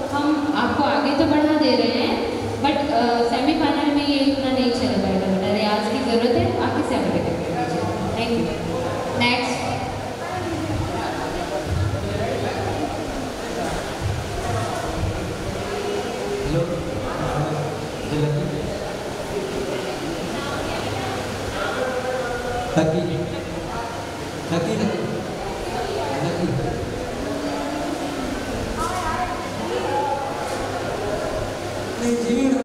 हम आपको आगे तो बढ़ा दे रहे हैं, बट सेमीफाइनल में ये इतना नहीं चल पाएगा बेटा, रियाज की ज़रूरत है, आप इसे आगे लेकर thank you. Next Lagi, lagi, lagi, lagi. Nih,